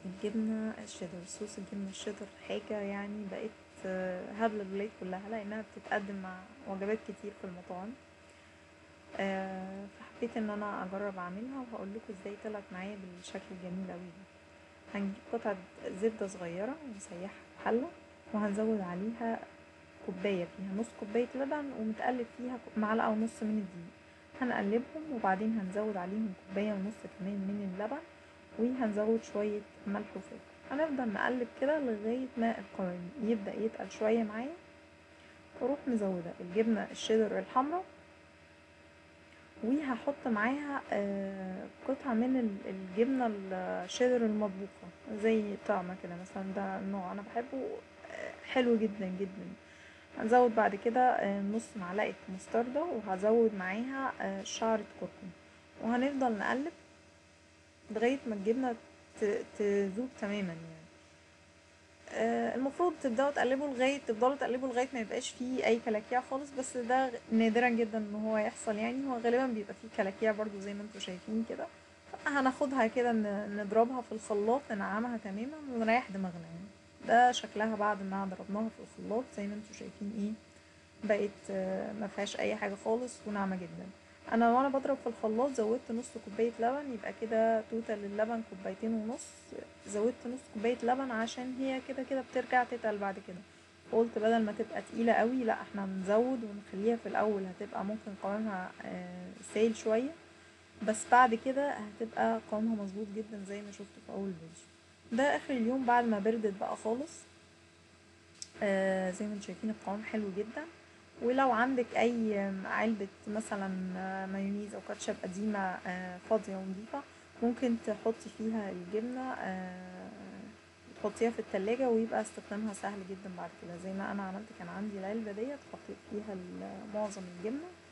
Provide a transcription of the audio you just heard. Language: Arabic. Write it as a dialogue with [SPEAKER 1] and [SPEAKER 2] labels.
[SPEAKER 1] الجبنة الشيدر، صوص الجبنة الشيدر حاجة يعني بقت هبلة الولاد كلها، لأنها بتتقدم مع وجبات كتير في المطاعم. فحبيت ان انا اجرب اعملها، وهقول لكم ازاي طلعت معايا بالشكل الجميل اوي ده. هنجيب قطعة زبدة صغيرة ونسيحها في حلة، وهنزود عليها كوباية فيها نص كوباية لبن، ومتقلب فيها معلقة ونص من الدقيق. هنقلبهم وبعدين هنزود عليهم كوباية ونص كمان من اللبن، وهنزود شوية ملح وفلفل. هنفضل نقلب كده لغاية ما القوام يبدأ يتقل شوية معايا، واروح مزودة الجبنة الشيدر الحمرا، وهحط معاها قطعة من الجبنة الشيدر المطبوخة زي طعمة كده مثلا، ده نوع انا بحبه حلو جدا جدا. هنزود بعد كده نص معلقة مستردة، وهزود معاها شعرة كركم، وهنفضل نقلب لغاية ما الجبنة تذوب تماما يعني. المفروض تفضلوا تقلبوا لغاية ما يبقاش فيه اي كلاكيع خالص، بس ده نادرا جدا ان هو يحصل يعني، هو غالبا بيبقى فيه كلاكيع برضو زي ما انتوا شايفين كده. هناخدها كده نضربها في الخلاط، ننعمها تماما ونريح دماغنا يعني. ده شكلها بعد ما ضربناها في الخلاط، زي ما انتوا شايفين ايه، بقت ما فيهاش اي حاجه خالص وناعمه جدا. انا وانا بضرب في الخلاط زودت نص كوبايه لبن، يبقى كده توتال اللبن كوبايتين ونص. زودت نص كوبايه لبن عشان هي كده كده بترجع تتقل بعد كده. قلت بدل ما تبقى تقيله قوي، لا احنا نزود ونخليها في الاول هتبقى ممكن قوامها سايل شويه، بس بعد كده هتبقى قوامها مظبوط جدا زي ما شفتوا في اول فيديو. ده اخر اليوم بعد ما بردت بقى خالص. زي ما انتم شايفين القوام حلو جدا. ولو عندك اي علبة مثلا مايونيز او كاتشب قديمة فاضية ونضيفة، ممكن تحطي فيها الجبنة، تحطيها في التلاجة، ويبقى استخدامها سهل جدا بعد كده. زي ما انا عملت، كان عندي العلبة ديت حطيت فيها معظم الجبنة،